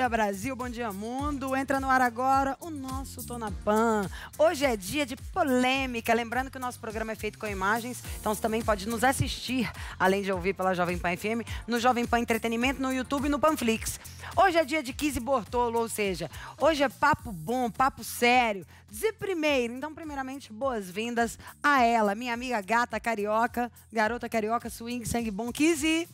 dia, Brasil, bom dia, mundo. Entra no ar agora o nosso Tô na Pan. Hoje é dia de polêmica. Lembrando que o nosso programa é feito com imagens, então você também pode nos assistir, além de ouvir pela Jovem Pan FM, no Jovem Pan Entretenimento, no YouTube e no Panflix. Hoje é dia de Kizzy Bortolo, ou seja, hoje é papo bom, papo sério. Então, primeiramente, boas-vindas a ela, minha amiga gata carioca, garota carioca, swing, sangue bom, Kizzy.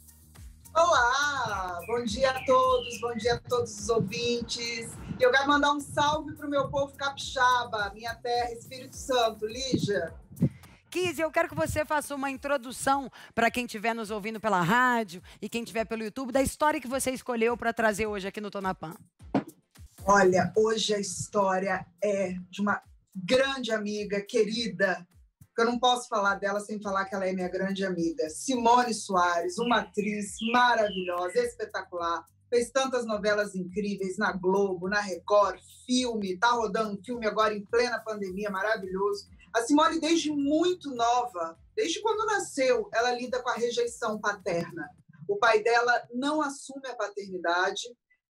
Olá, bom dia a todos os ouvintes. Eu quero mandar um salve pro meu povo capixaba, minha terra, Espírito Santo. Lígia. Kizzy, eu quero que você faça uma introdução para quem estiver nos ouvindo pela rádio e quem estiver pelo YouTube, da história que você escolheu para trazer hoje aqui no Tô na Pan. Olha, hoje a história é de uma grande amiga, querida, que eu não posso falar dela sem falar que ela é minha grande amiga. Simone Soares, uma atriz maravilhosa, espetacular. Fez tantas novelas incríveis na Globo, na Record, filme. Tá rodando um filme agora em plena pandemia, maravilhoso. A Simone, desde muito nova, desde quando nasceu, ela lida com a rejeição paterna. O pai dela não assume a paternidade.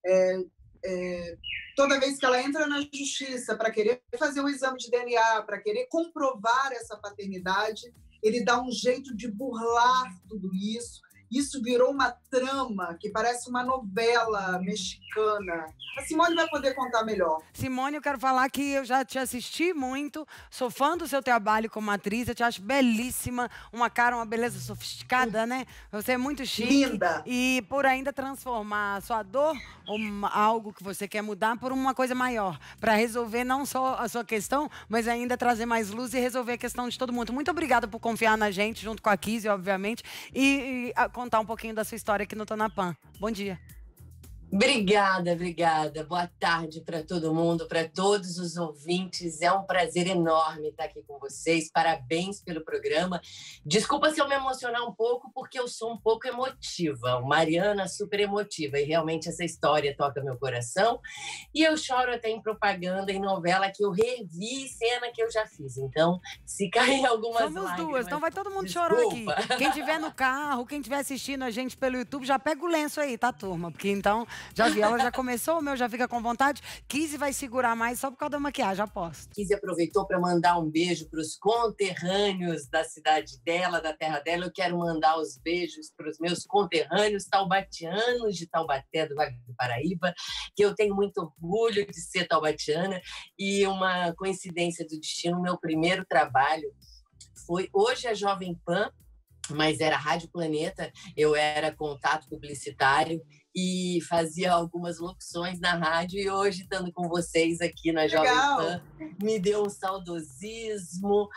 Toda vez que ela entra na justiça para querer fazer um exame de DNA, para querer comprovar essa paternidade, ele dá um jeito de burlar tudo isso. Isso virou uma trama que parece uma novela mexicana. A Simone vai poder contar melhor. Simone, eu quero falar que eu já te assisti muito, sou fã do seu trabalho como atriz, eu te acho belíssima, uma cara, uma beleza sofisticada, né? Você é muito chique. Linda. E por ainda transformar a sua dor ou algo que você quer mudar por uma coisa maior, para resolver não só a sua questão, mas ainda trazer mais luz e resolver a questão de todo mundo. Muito obrigada por confiar na gente, junto com a Kizzy, obviamente, e contar um pouquinho da sua história aqui no Tô na Pan. Bom dia. Obrigada. Boa tarde para todo mundo, para todos os ouvintes. É um prazer enorme estar aqui com vocês. Parabéns pelo programa. Desculpa se eu me emocionar um pouco, porque eu sou um pouco emotiva. Mariana, super emotiva. E realmente essa história toca meu coração. E eu choro até em propaganda, em novela, que eu revi cena que eu já fiz. Então, se cair algumas Somos lágrimas... duas, então vai todo mundo desculpa. chorar aqui. Quem estiver no carro, quem estiver assistindo a gente pelo YouTube, já pega o lenço aí, tá, turma? Porque então... Já vi, ela já começou, o meu já fica com vontade. Kizzy vai segurar mais só por causa da maquiagem, aposto. Kizzy aproveitou para mandar um beijo para os conterrâneos da cidade dela, da terra dela. Eu quero mandar os beijos para os meus conterrâneos taubatianos de Taubaté, do Vale do Paraíba, que eu tenho muito orgulho de ser taubatiana. E uma coincidência do destino, meu primeiro trabalho foi hoje a Jovem Pan, mas era Rádio Planeta, eu era contato publicitário e fazia algumas locuções na rádio, e hoje, estando com vocês aqui na Jovem Pan, me deu um saudosismo,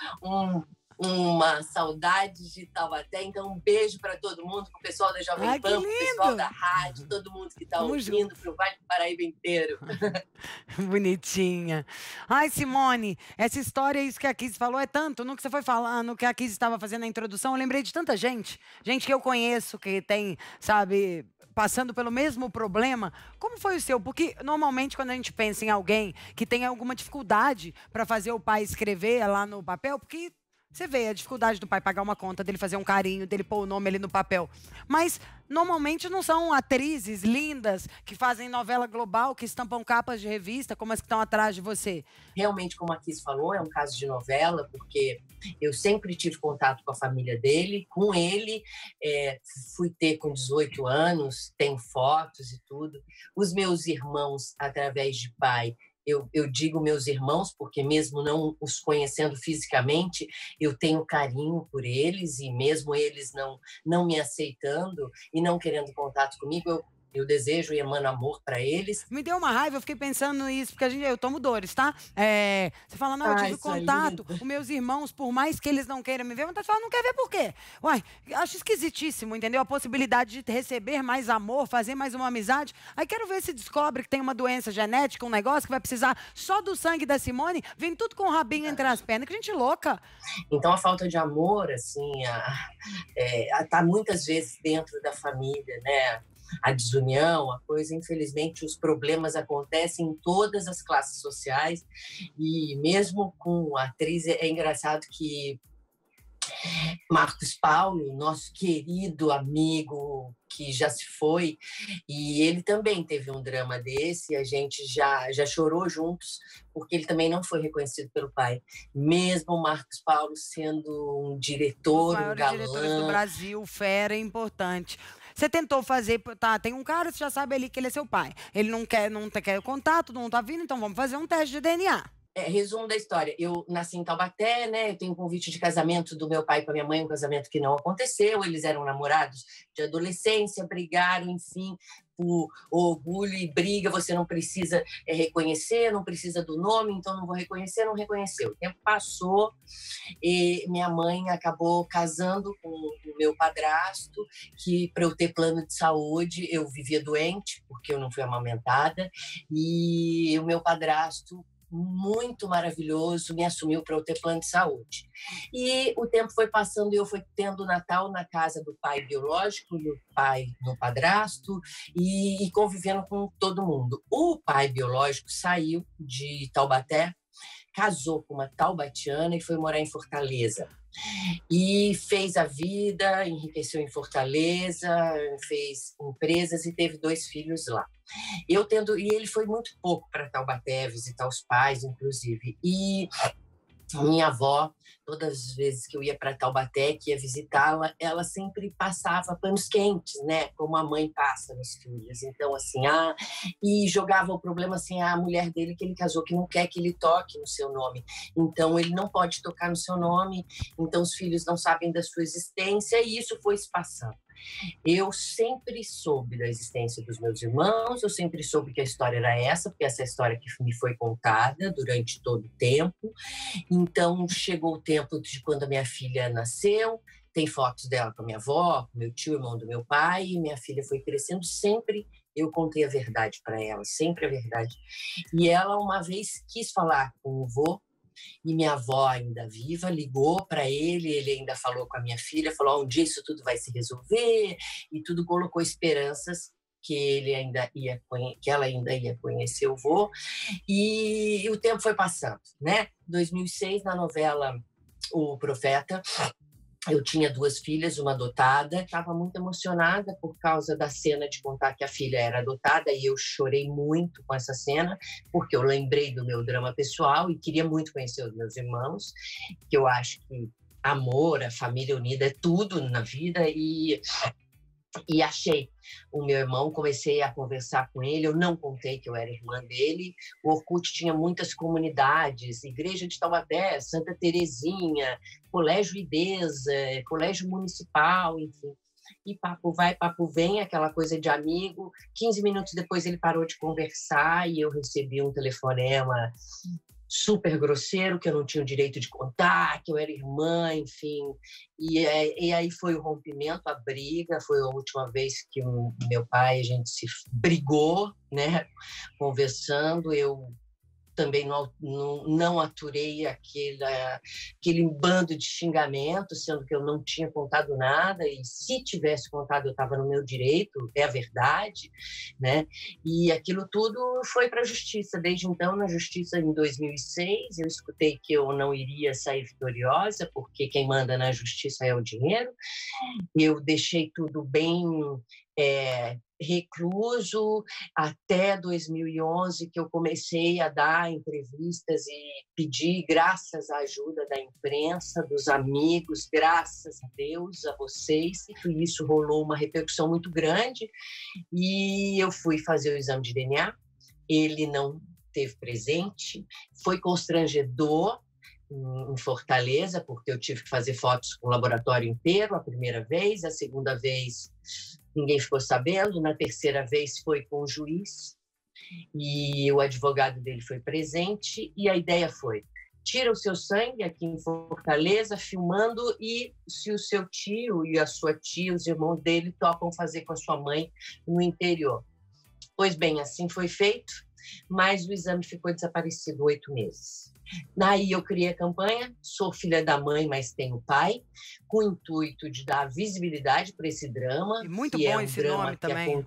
uma saudade de Taubaté. Então, um beijo para todo mundo, pro pessoal da Jovem Pan, pro pessoal da rádio, todo mundo que está ouvindo, pro Vale do Paraíba inteiro. Bonitinha. Ai, Simone, essa história, isso que a Kizzy falou, é tanto. No que você foi falando, que a Kizzy estava fazendo a introdução, eu lembrei de tanta gente que eu conheço, que tem, sabe, passando pelo mesmo problema. Como foi o seu? Porque, normalmente, quando a gente pensa em alguém que tem alguma dificuldade para fazer o pai escrever lá no papel, porque... Você vê a dificuldade do pai pagar uma conta, dele fazer um carinho, dele pôr o nome ali no papel. Mas, normalmente, não são atrizes lindas que fazem novela global, que estampam capas de revista, como as que estão atrás de você. Realmente, como a Kizzy falou, é um caso de novela, porque eu sempre tive contato com a família dele, com ele. Fui ter com 18 anos, tem fotos e tudo. Os meus irmãos, através de pai... Eu digo meus irmãos, porque mesmo não os conhecendo fisicamente, eu tenho carinho por eles, e mesmo eles não me aceitando e não querendo contato comigo, eu desejo e emano amor para eles. Me deu uma raiva, eu fiquei pensando nisso, porque eu tomo dores, tá? Você fala, não, eu tive contato, os meus irmãos, por mais que eles não queiram me ver, vontade de falar, não quer ver por quê? Uai, acho esquisitíssimo, entendeu? A possibilidade de receber mais amor, fazer mais uma amizade. Aí quero ver se descobre que tem uma doença genética, um negócio que vai precisar só do sangue da Simone, vem tudo com o rabinho entre as pernas, que gente louca. Então a falta de amor, assim, tá muitas vezes dentro da família, né? A desunião, a coisa, infelizmente, os problemas acontecem em todas as classes sociais, e mesmo com a atriz, é engraçado que Marcos Paulo, nosso querido amigo que já se foi, e ele também teve um drama desse, a gente já chorou juntos, porque ele também não foi reconhecido pelo pai. Mesmo o Marcos Paulo sendo um diretor, um galã. Diretores do Brasil, fera, importante. Você tentou fazer, tá, tem um cara, você já sabe ali que ele é seu pai. Ele não quer contato, não tá vindo, então vamos fazer um teste de DNA. Resumo da história, eu nasci em Taubaté, né? Eu tenho um convite de casamento do meu pai com a minha mãe, um casamento que não aconteceu, eles eram namorados de adolescência, brigaram, enfim, por orgulho e briga, você não precisa reconhecer, não precisa do nome, então não vou reconhecer, não reconheceu. O tempo passou e minha mãe acabou casando com o meu padrasto, que para eu ter plano de saúde, eu vivia doente, porque eu não fui amamentada, e o meu padrasto muito maravilhoso, me assumiu para eu ter plano de saúde. E o tempo foi passando e eu fui tendo Natal na casa do pai biológico, do padrasto, e convivendo com todo mundo. O pai biológico saiu de Taubaté, casou com uma taubatiana e foi morar em Fortaleza. E fez a vida, enriqueceu em Fortaleza, fez empresas e teve 2 filhos lá. E ele foi muito pouco para Taubaté, visitar os pais, inclusive. E minha avó, todas as vezes que eu ia para Taubaté, que ia visitá-la, ela sempre passava panos quentes, né? Como a mãe passa nos filhos. Então, assim, e jogava o problema assim, a mulher dele que ele casou, que não quer que ele toque no seu nome. Então, ele não pode tocar no seu nome, então os filhos não sabem da sua existência, e isso foi se passando. Eu sempre soube da existência dos meus irmãos, eu sempre soube que a história era essa, porque essa é a história que me foi contada durante todo o tempo. Então, chegou o tempo de quando a minha filha nasceu, tem fotos dela com a minha avó, com meu tio, irmão do meu pai, e minha filha foi crescendo, sempre eu contei a verdade para ela, sempre a verdade. E ela, uma vez, quis falar com o vô, e minha avó, ainda viva, ligou para ele ainda falou com a minha filha, falou: um dia isso tudo vai se resolver, e tudo colocou esperanças que ela ainda ia conhecer o vô, e o tempo foi passando, né? 2006, na novela O Profeta, eu tinha 2 filhas, uma adotada, estava muito emocionada por causa da cena de contar que a filha era adotada, e eu chorei muito com essa cena, porque eu lembrei do meu drama pessoal e queria muito conhecer os meus irmãos, que eu acho que amor, a família unida é tudo na vida, e achei o meu irmão, comecei a conversar com ele, eu não contei que eu era irmã dele. O Orkut tinha muitas comunidades, Igreja de Taubaté, Santa Terezinha, Colégio Idesa, Colégio Municipal, enfim. E papo vai, papo vem, aquela coisa de amigo. 15 minutos depois ele parou de conversar e eu recebi um telefonema super grosseiro, que eu não tinha o direito de contar, que eu era irmã, enfim. E aí foi o rompimento, a briga, foi a última vez que o meu pai, a gente se brigou, né, conversando. Eu também não aturei aquele bando de xingamento, sendo que eu não tinha contado nada, e se tivesse contado eu estava no meu direito, é a verdade, né? E aquilo tudo foi para a justiça. Desde então, na justiça, em 2006, eu escutei que eu não iria sair vitoriosa, porque quem manda na justiça é o dinheiro. Eu deixei tudo bem recluso até 2011, que eu comecei a dar entrevistas e pedir, graças à ajuda da imprensa, dos amigos, graças a Deus, a vocês, e isso rolou uma repercussão muito grande, e eu fui fazer o exame de DNA, ele não teve presente, foi constrangedor em Fortaleza, porque eu tive que fazer fotos com o laboratório inteiro, a primeira vez, a segunda vez ninguém ficou sabendo, na terceira vez foi com o juiz e o advogado dele foi presente, e a ideia foi: tira o seu sangue aqui em Fortaleza, filmando, e se o seu tio e a sua tia, os irmãos dele, topam fazer com a sua mãe no interior. Pois bem, assim foi feito, mas o exame ficou desaparecido 8 meses. Daí eu criei a campanha, sou filha da mãe, mas tenho pai, com o intuito de dar visibilidade para esse drama. E muito bom esse nome também.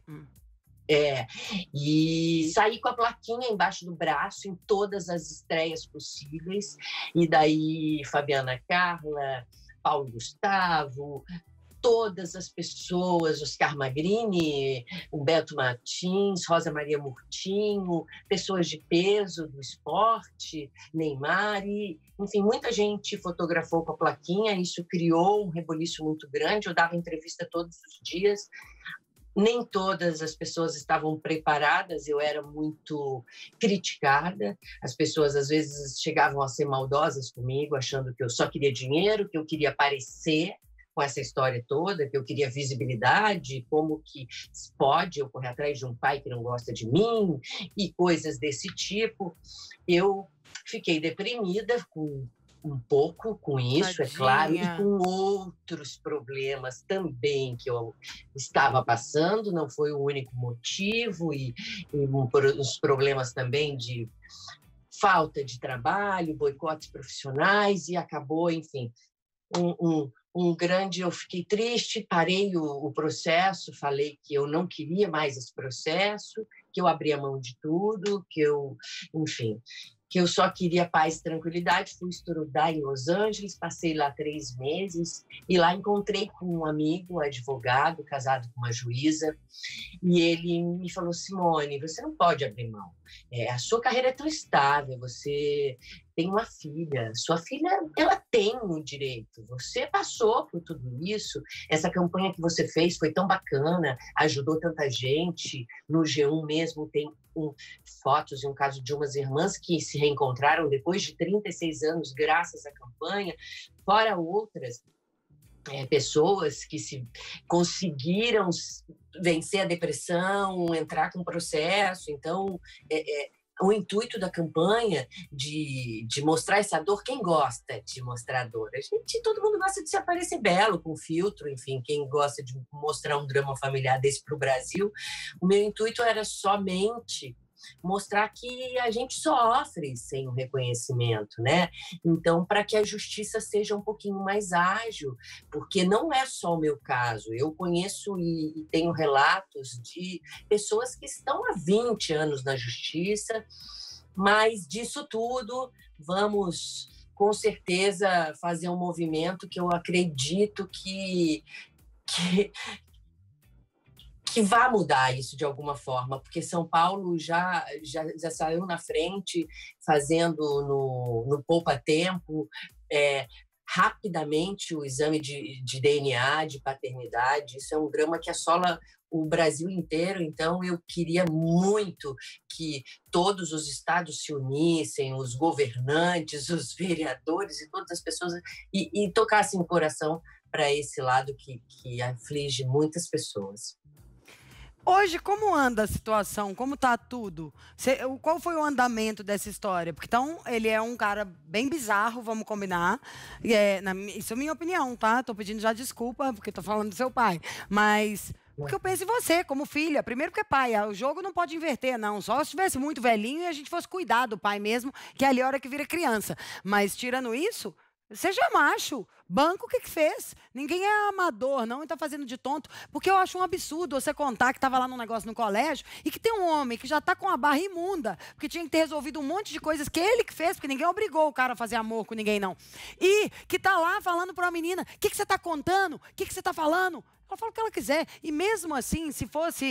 E saí com a plaquinha embaixo do braço em todas as estreias possíveis. E daí Fabiana Carla, Paulo Gustavo, todas as pessoas, Oscar Magrini, Humberto Martins, Rosa Maria Murtinho, pessoas de peso do esporte, Neymar, e, enfim, muita gente fotografou com a plaquinha, isso criou um reboliço muito grande, eu dava entrevista todos os dias, nem todas as pessoas estavam preparadas, eu era muito criticada, as pessoas às vezes chegavam a ser maldosas comigo, achando que eu só queria dinheiro, que eu queria aparecer, com essa história toda, que eu queria visibilidade, como que pode eu correr atrás de um pai que não gosta de mim, e coisas desse tipo. Eu fiquei deprimida um pouco com isso, Tadinha. é claro, e com outros problemas também que eu estava passando, não foi o único motivo, e os problemas também de falta de trabalho, boicotes profissionais, e acabou, enfim, eu fiquei triste, parei o processo, falei que eu não queria mais esse processo, que eu abria mão de tudo, enfim, que eu só queria paz e tranquilidade. Fui estudar em Los Angeles, passei lá 3 meses, e lá encontrei com um amigo, um advogado, casado com uma juíza, e ele me falou: Simone, você não pode abrir mão. A sua carreira é tão estável, você tem uma filha, sua filha ela tem um direito, você passou por tudo isso, essa campanha que você fez foi tão bacana, ajudou tanta gente, no G1 mesmo tem fotos de um caso de umas irmãs que se reencontraram depois de 36 anos graças à campanha, fora outras pessoas que conseguiram vencer a depressão, entrar com o processo. Então, o intuito da campanha de mostrar essa dor, quem gosta de mostrar a dor? Todo mundo gosta de se aparecer belo, com filtro, enfim, quem gosta de mostrar um drama familiar desse para o Brasil. O meu intuito era somente mostrar que a gente sofre sem o reconhecimento, né? Então, para que a justiça seja um pouquinho mais ágil, porque não é só o meu caso. Eu conheço e tenho relatos de pessoas que estão há 20 anos na justiça, mas disso tudo vamos, com certeza, fazer um movimento que eu acredito que vai mudar isso de alguma forma, porque São Paulo já saiu na frente, fazendo no poupa-tempo, rapidamente o exame de DNA, de paternidade. Isso é um drama que assola o Brasil inteiro, então eu queria muito que todos os estados se unissem, os governantes, os vereadores e todas as pessoas, e tocassem o coração para esse lado que aflige muitas pessoas. Hoje, como anda a situação? Como tá tudo? Qual foi o andamento dessa história? Porque, então, ele é um cara bem bizarro, vamos combinar. Isso é minha opinião, tá? Tô pedindo já desculpa, porque tô falando do seu pai. Mas, porque eu penso em você, como filha. Primeiro porque é pai. O jogo não pode inverter, não. Só se estivesse muito velhinho e a gente fosse cuidar do pai mesmo, que é ali a hora que vira criança. Mas, tirando isso, seja macho. Banco, o que fez? Ninguém é amador, não, e tá fazendo de tonto. Porque eu acho um absurdo você contar que tava lá num negócio no colégio e que tem um homem que já tá com a barra imunda, porque tinha que ter resolvido um monte de coisas que ele que fez, porque ninguém obrigou o cara a fazer amor com ninguém, não. E que tá lá falando pra uma menina: o que você tá contando? O que você tá falando? Ela fala o que ela quiser. E mesmo assim, se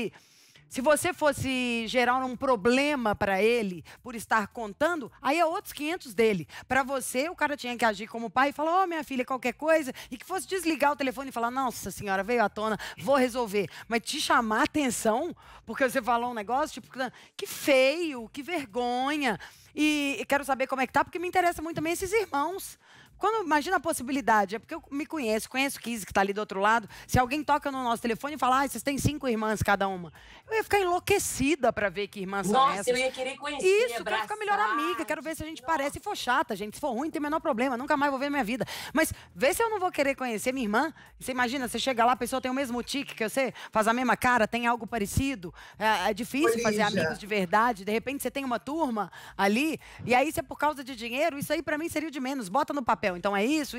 você fosse gerar um problema para ele por estar contando, aí é outros 500 dele. Para você, o cara tinha que agir como pai e falar: minha filha, qualquer coisa, e que fosse desligar o telefone e falar: nossa senhora, veio à tona, vou resolver. Mas te chamar a atenção porque você falou um negócio, tipo, que feio, que vergonha. E quero saber como é que tá, porque me interessa muito também esses irmãos. Imagina a possibilidade, é porque eu me conheço o Kizzy que está ali do outro lado. Se alguém toca no nosso telefone e fala: vocês têm 5 irmãs cada uma, eu ia ficar enlouquecida para ver que irmãs são essas. Nossa, eu ia querer conhecer, Isso, quero ficar melhor amiga, quero ver se a gente parece. Se for chata, gente, se for ruim, não tem o menor problema, nunca mais vou ver na minha vida. Mas vê se eu não vou querer conhecer minha irmã. Você imagina, você chega lá, a pessoa tem o mesmo tique que você, faz a mesma cara, tem algo parecido. É difícil fazer amigos de verdade. De repente você tem uma turma ali, e aí se é por causa de dinheiro, isso aí para mim seria o de menos. Bota no papel. Então é isso.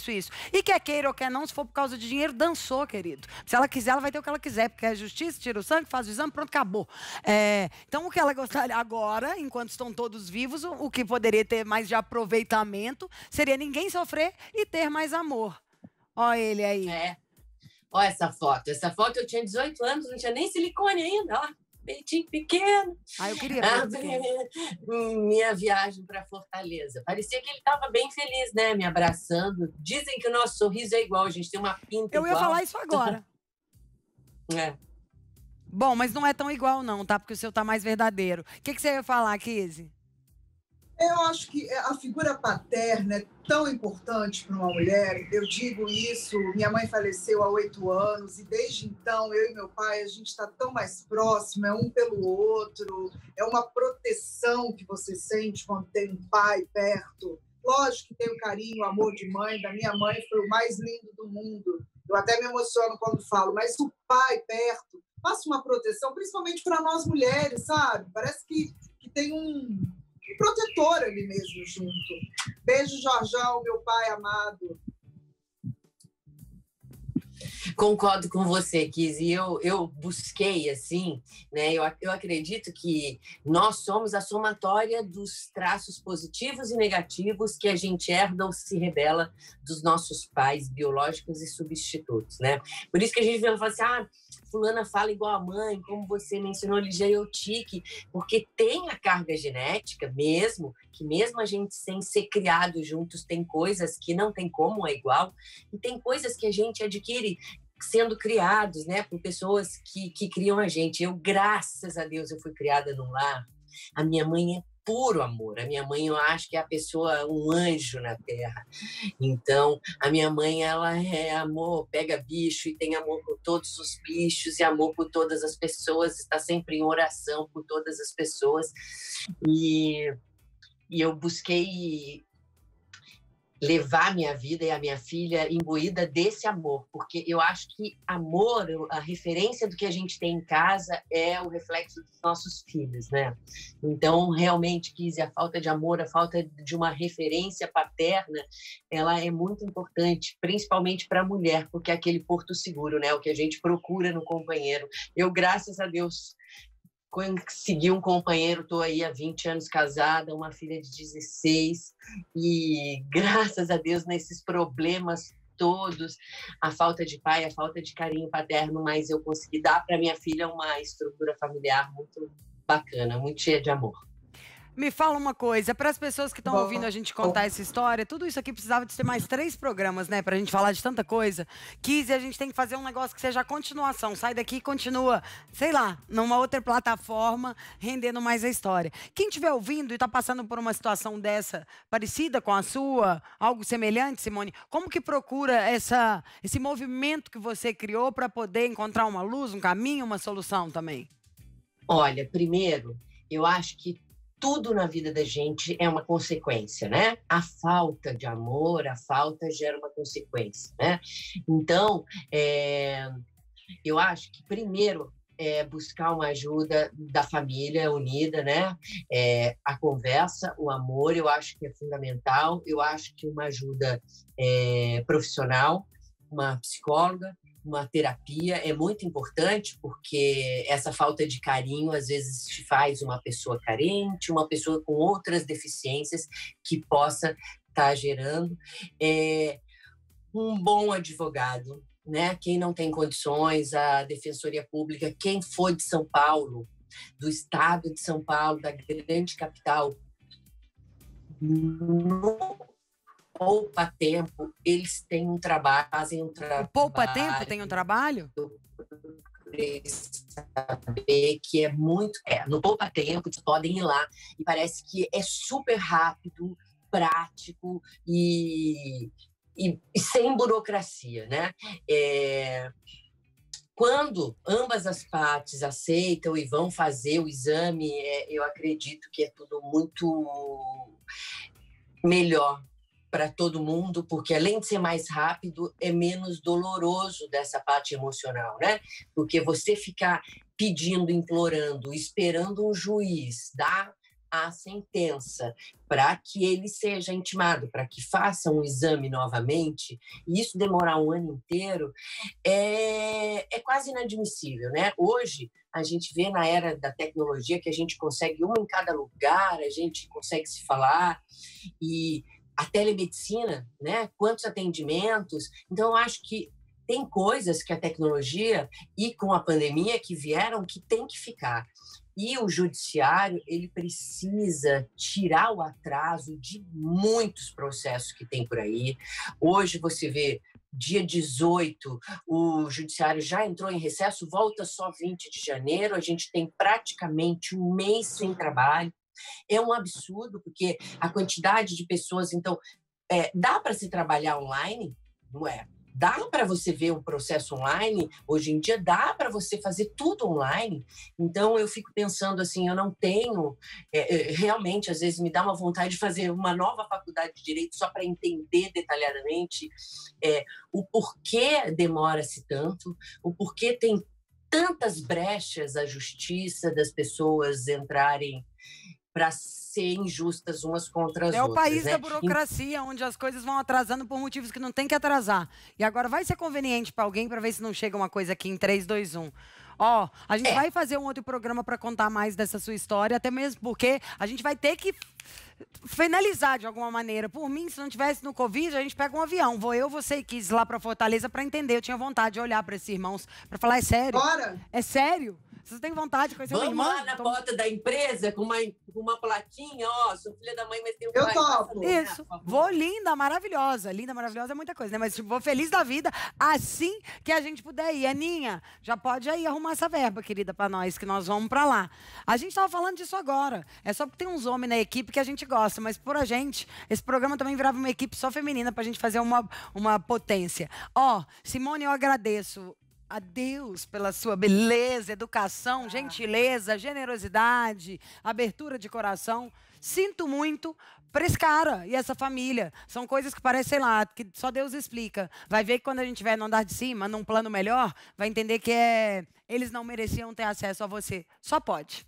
E quer queira ou quer não, se for por causa de dinheiro, dançou, querido. Se ela quiser, ela vai ter o que ela quiser, porque a justiça tira o sangue, faz o exame, pronto, acabou. Então, o que ela gostaria agora, enquanto estão todos vivos, o que poderia ter mais de aproveitamento seria ninguém sofrer e ter mais amor. Ó ele aí. É. Olha essa foto. Essa foto eu tinha 18 anos, não tinha nem silicone ainda, ó. Peitinho pequeno. Ah, eu queria. Minha viagem para Fortaleza. Parecia que ele estava bem feliz, né? Me abraçando. Dizem que o nosso sorriso é igual, a gente tem uma pinta Eu ia igual. falar isso agora. É. Bom, mas não é tão igual não, tá? Porque o seu tá mais verdadeiro. O que você ia falar, Kizzy? Eu acho que a figura paterna é tão importante para uma mulher. Eu digo isso, minha mãe faleceu há 8 anos e desde então eu e meu pai, a gente está tão mais próximo, é um pelo outro, é uma proteção que você sente quando tem um pai perto. Lógico que tem o carinho, o amor de mãe, da minha mãe foi o mais lindo do mundo. Eu até me emociono quando falo, mas o pai perto passa uma proteção, principalmente para nós mulheres, sabe? Parece que tem um protetor ali mesmo junto. Beijo, Jorjão, meu pai amado. Concordo com você, Kizzy. Eu busquei, assim, né? Eu acredito que nós somos a somatória dos traços positivos e negativos que a gente herda ou se rebela dos nossos pais biológicos e substitutos, né? Por isso que a gente fala assim, fulana fala igual a mãe, como você mencionou, ligeirotique, porque tem a carga genética mesmo, que mesmo a gente sem ser criado juntos, tem coisas que não tem como é igual, e tem coisas que a gente adquire sendo criados, né, por pessoas que criam a gente. Eu, graças a Deus, eu fui criada num lar. A minha mãe é puro amor. A minha mãe, eu acho que é a pessoa, um anjo na terra. Então, a minha mãe, ela é amor, pega bicho e tem amor por todos os bichos e amor por todas as pessoas, está sempre em oração por todas as pessoas. E eu busquei levar minha vida e a minha filha imbuída desse amor, porque eu acho que amor, a referência do que a gente tem em casa é o reflexo dos nossos filhos, né? Então, realmente, Kizzy, a falta de amor, a falta de uma referência paterna, ela é muito importante, principalmente para a mulher, porque é aquele porto seguro, né? O que a gente procura no companheiro. Eu, graças a Deus, consegui um companheiro, estou aí há 20 anos casada, uma filha de 16, e graças a Deus nesses problemas todos, a falta de pai, a falta de carinho paterno, mas eu consegui dar para minha filha uma estrutura familiar muito bacana, muito cheia de amor. Me fala uma coisa, para as pessoas que estão ouvindo a gente contar essa história, tudo isso aqui precisava de ter mais 3 programas, né? Pra gente falar de tanta coisa. Kizzy, a gente tem que fazer um negócio que seja a continuação. Sai daqui e continua, sei lá, numa outra plataforma, rendendo mais a história. Quem estiver ouvindo e está passando por uma situação dessa, parecida com a sua, algo semelhante, Simone, como que procura esse movimento que você criou para poder encontrar uma luz, um caminho, uma solução também? Olha, primeiro, eu acho que tudo na vida da gente é uma consequência, né? A falta de amor, a falta gera uma consequência, né? Então, eu acho que primeiro é buscar uma ajuda da família unida, né? A conversa, o amor, eu acho que é fundamental. Eu acho que uma ajuda profissional, uma psicóloga, uma terapia é muito importante, porque essa falta de carinho às vezes te faz uma pessoa carente, uma pessoa com outras deficiências que possa estar gerando. Um bom advogado, né? Quem não tem condições, a Defensoria Pública, quem for de São Paulo, do estado de São Paulo, da grande capital, Poupa Tempo, eles têm um trabalho, fazem um trabalho. O Poupa Tempo tem um trabalho? Saber que é muito. No Poupa Tempo, eles podem ir lá e parece que é super rápido, prático e sem burocracia, né? Quando ambas as partes aceitam e vão fazer o exame, eu acredito que é tudo muito melhor para todo mundo, porque além de ser mais rápido, é menos doloroso dessa parte emocional, né? Porque você ficar pedindo, implorando, esperando um juiz dar a sentença para que ele seja intimado, para que faça um exame novamente, e isso demorar um ano inteiro, é quase inadmissível, né? Hoje, a gente vê na era da tecnologia que a gente consegue uma em cada lugar, a gente consegue se falar, e a telemedicina, né? Quantos atendimentos. Então, eu acho que tem coisas que a tecnologia e com a pandemia que vieram que tem que ficar. E o judiciário, ele precisa tirar o atraso de muitos processos que tem por aí. Hoje você vê, dia 18, o judiciário já entrou em recesso, volta só 20 de janeiro, a gente tem praticamente um mês sem trabalho. É um absurdo, porque a quantidade de pessoas... Então, dá para se trabalhar online? Não é? Dá para você ver um processo online? Hoje em dia, dá para você fazer tudo online? Então, eu fico pensando assim, eu não tenho... realmente, às vezes, me dá uma vontade de fazer uma nova faculdade de Direito só para entender detalhadamente o porquê demora-se tanto, o porquê tem tantas brechas a justiça das pessoas entrarem para ser injustas umas contra as outras. É o país da burocracia, onde as coisas vão atrasando por motivos que não tem que atrasar. E agora vai ser conveniente para alguém para ver se não chega uma coisa aqui em 3, 2, 1. Ó, a gente vai fazer um outro programa para contar mais dessa sua história, até mesmo porque a gente vai ter que finalizar de alguma maneira. Por mim, se não tivesse no Covid, a gente pega um avião. Você e Kiss lá para Fortaleza para entender. Eu tinha vontade de olhar para esses irmãos, para falar, é sério? Bora! É sério? Vocês têm vontade de conhecer o irmão? Vamos lá na porta da empresa com uma plaquinha, ó, sou filha da mãe, mas tenho Eu topo. Isso. Vou linda, maravilhosa. Linda, maravilhosa é muita coisa, né? Mas tipo, vou feliz da vida assim que a gente puder ir. Aninha, já pode aí arrumar essa verba, querida, pra nós, que nós vamos pra lá. A gente tava falando disso agora. É só porque tem uns homens na equipe que a gente gosta, mas por a gente, esse programa também virava uma equipe só feminina pra gente fazer uma potência. Ó, Simone, eu agradeço a Deus pela sua beleza, educação, gentileza, generosidade, abertura de coração. Sinto muito para esse cara e essa família. São coisas que parecem, sei lá, que só Deus explica. Vai ver que quando a gente estiver no andar de cima, num plano melhor, vai entender que eles não mereciam ter acesso a você. Só pode.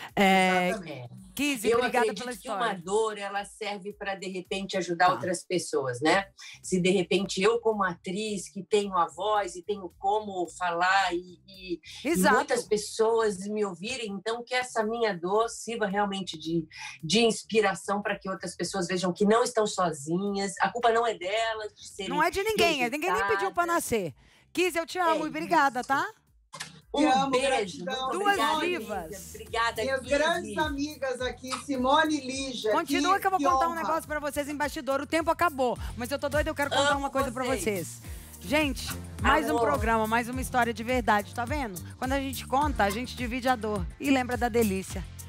Kizzy, obrigada pela história. Que uma dor, ela serve para, de repente, ajudar outras pessoas, né? Se, de repente, eu, como atriz, que tenho a voz e tenho como falar e muitas pessoas me ouvirem, então, que essa minha dor sirva realmente de inspiração para que outras pessoas vejam que não estão sozinhas. A culpa não é delas. Não é de ninguém. Ninguém nem pediu para nascer. Kizzy, eu te amo e obrigada, tá? Beijo. Duas divas. Obrigada, minhas grandes amigas aqui, Simone e Lígia. Continua que eu vou contar um negócio pra vocês em bastidor. O tempo acabou, mas eu tô doida, eu quero contar uma coisa pra vocês. Gente, mais um programa, mais uma história de verdade, tá vendo? Quando a gente conta, a gente divide a dor e lembra da delícia.